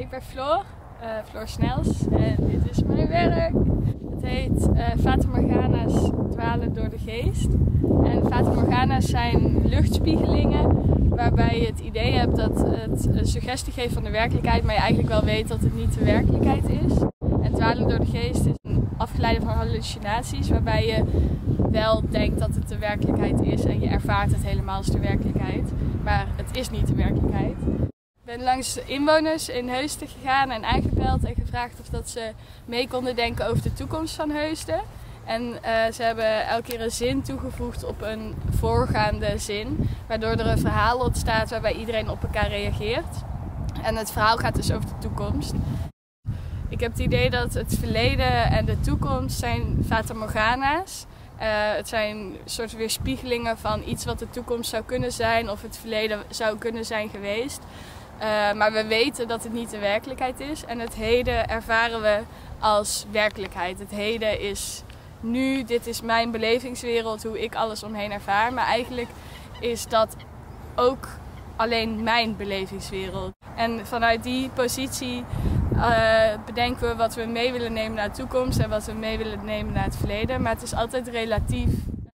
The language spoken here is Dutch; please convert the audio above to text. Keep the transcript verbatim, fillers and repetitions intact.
Ik ben Floor, uh, Floor Snels en dit is mijn werk. Het heet uh, Fata Morgana's dwalen door de geest. En Fata Morgana's zijn luchtspiegelingen waarbij je het idee hebt dat het een suggestie geeft van de werkelijkheid, maar je eigenlijk wel weet dat het niet de werkelijkheid is. En dwalen door de geest is een afgeleide van hallucinaties waarbij je wel denkt dat het de werkelijkheid is en je ervaart het helemaal als de werkelijkheid, maar het is niet de werkelijkheid. Ik ben langs de inwoners in Heusden gegaan en aangebeld en gevraagd of dat ze mee konden denken over de toekomst van Heusden. En uh, ze hebben elke keer een zin toegevoegd op een voorgaande zin, waardoor er een verhaal ontstaat waarbij iedereen op elkaar reageert. En het verhaal gaat dus over de toekomst. Ik heb het idee dat het verleden en de toekomst zijn Fata Morgana's. Uh, het zijn een soort weerspiegelingen van iets wat de toekomst zou kunnen zijn of het verleden zou kunnen zijn geweest. Uh, maar we weten dat het niet de werkelijkheid is en het heden ervaren we als werkelijkheid. Het heden is nu, dit is mijn belevingswereld, hoe ik alles omheen ervaar. Maar eigenlijk is dat ook alleen mijn belevingswereld. En vanuit die positie uh, bedenken we wat we mee willen nemen naar de toekomst en wat we mee willen nemen naar het verleden. Maar het is altijd relatief